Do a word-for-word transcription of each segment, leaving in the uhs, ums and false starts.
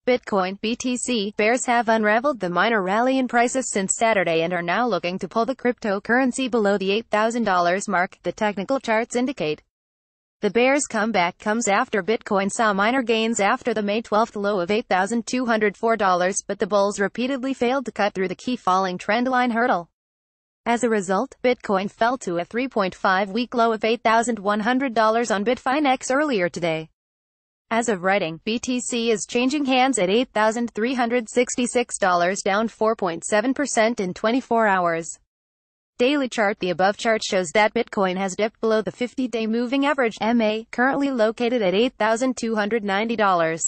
Bitcoin (B T C) bears have unraveled the minor rally in prices since Saturday and are now looking to pull the cryptocurrency below the eight thousand dollar mark, the technical charts indicate. The bears' comeback comes after Bitcoin saw minor gains after the May twelfth low of eight thousand two hundred four dollars, but the bulls repeatedly failed to cut through the key falling trendline hurdle. As a result, Bitcoin fell to a three point five week low of eight thousand one hundred dollars on Bitfinex earlier today. As of writing, B T C is changing hands at eight thousand three hundred sixty-six dollars, down four point seven percent in twenty-four hours. Daily chart. The above chart shows that Bitcoin has dipped below the fifty-day moving average, M A, currently located at eight thousand two hundred ninety dollars.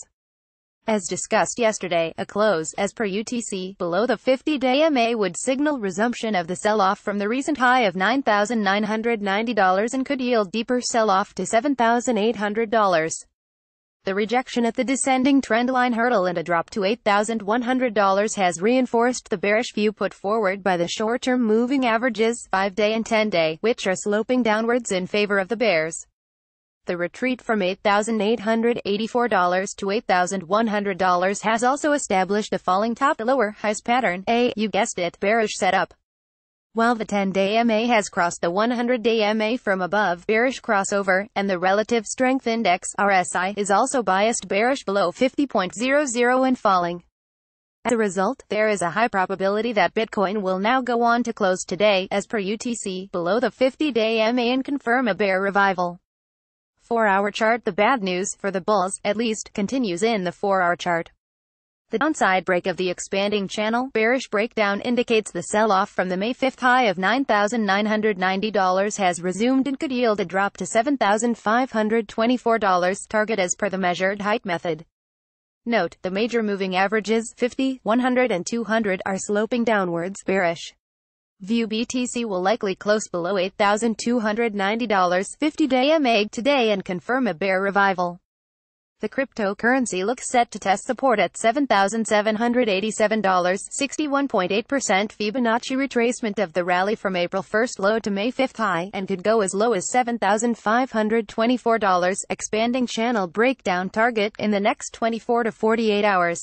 As discussed yesterday, a close, as per U T C, below the fifty-day M A would signal resumption of the sell-off from the recent high of nine thousand nine hundred ninety dollars and could yield deeper sell-off to seven thousand eight hundred dollars. The rejection at the descending trendline hurdle and a drop to eight thousand one hundred dollars has reinforced the bearish view put forward by the short-term moving averages, five-day and ten-day, which are sloping downwards in favor of the bears. The retreat from eight thousand eight hundred eighty-four dollars to eight thousand one hundred dollars has also established a falling top-to-lower highs pattern, a, you guessed it, bearish setup. While the ten-day M A has crossed the one hundred day M A from above, bearish crossover, and the Relative Strength Index, R S I, is also biased bearish below fifty point zero zero and falling. As a result, there is a high probability that Bitcoin will now go on to close today, as per U T C, below the fifty-day M A and confirm a bear revival. four hour chart. The bad news, for the bulls, at least, continues in the four hour chart. The downside break of the expanding channel, bearish breakdown, indicates the sell-off from the May fifth high of nine thousand nine hundred ninety dollars has resumed and could yield a drop to seven thousand five hundred twenty-four dollars, target as per the measured height method. Note, the major moving averages, fifty, one hundred and two hundred, are sloping downwards, bearish. View B T C will likely close below eight thousand two hundred ninety dollars, fifty-day M A today and confirm a bear revival. The cryptocurrency looks set to test support at seven thousand seven hundred eighty-seven dollars, sixty-one point eight percent Fibonacci retracement of the rally from April first low to May fifth high, and could go as low as seven thousand five hundred twenty-four dollars, expanding channel breakdown target, in the next twenty-four to forty-eight hours.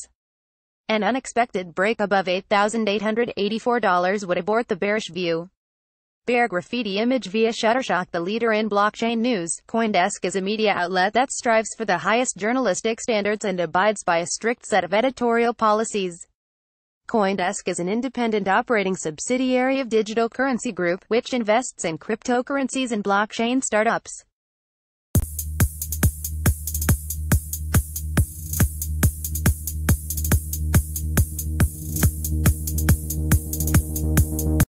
An unexpected break above eight thousand eight hundred eighty-four dollars would abort the bearish view. Bear graffiti image via Shutterstock. The leader in blockchain news, CoinDesk is a media outlet that strives for the highest journalistic standards and abides by a strict set of editorial policies. CoinDesk is an independent operating subsidiary of Digital Currency Group, which invests in cryptocurrencies and blockchain startups.